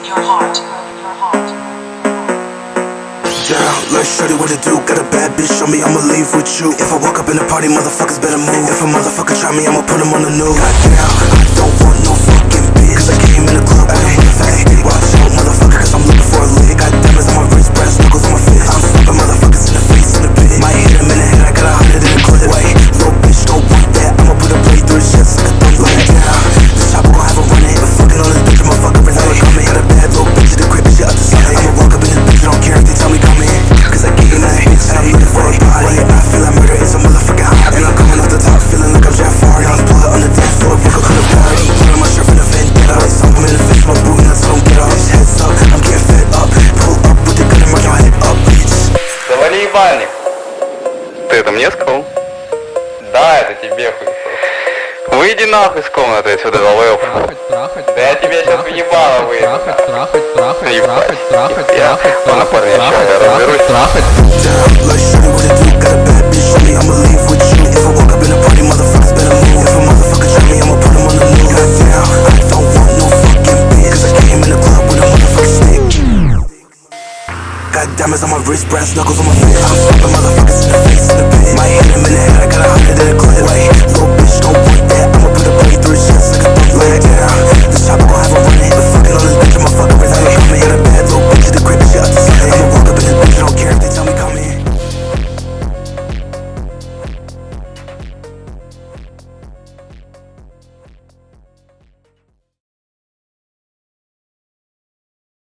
Let's shorty what it do, got a bad bitch on me, I'ma leave with you. If I walk up in the party, motherfuckers better move. If a motherfucker try me, I'ma put him on the news. Goddamn, I don't want no fucking bitch, cause I came in the club with a motherfucking stick. Watch out, motherfucker, cause I'm looking for a lick. Got diamonds on my wrist, brass knuckles on my fist. I'm stomping motherfuckers in the face in the pit. Might hit him in the head, I got 100 in the clip. Wait, little bitch don't want that, I'ma put a blade through his chest like a thumb like now. This chopper gon' have a running, but fucking on this bitch, I'm a fucker and never coming. Got a bad little bitch, the crib, shit up the side. I'ma walk up in this bitch, I don't care if they tell me come in. Cause I gave that bitch, and I'm looking for a body. I feel like murder is a motherfucking hobby. And I'm coming off the top, feeling like I'm Jafari. Young blood on the dance floor, broke up to the party. Put on my shirt for the vendetta. I saw him in the face, my boot nuts don't get off. Heads up, I'm getting fed up. Pull up with the gun and mark your head up, bitch. Завали ебальник. Ты это мне сказал? Да, это тебе хуй. Выйди нахуй с комнаты отсюда, долбоёб. Да я тебе сейчас въебало выйду. Ладно, парни, сейчас я разберусь. Got diamonds on my wrist, brass knuckles on my fist. I'm stomping motherfuckers in the face in the pit. Might hit him in the head.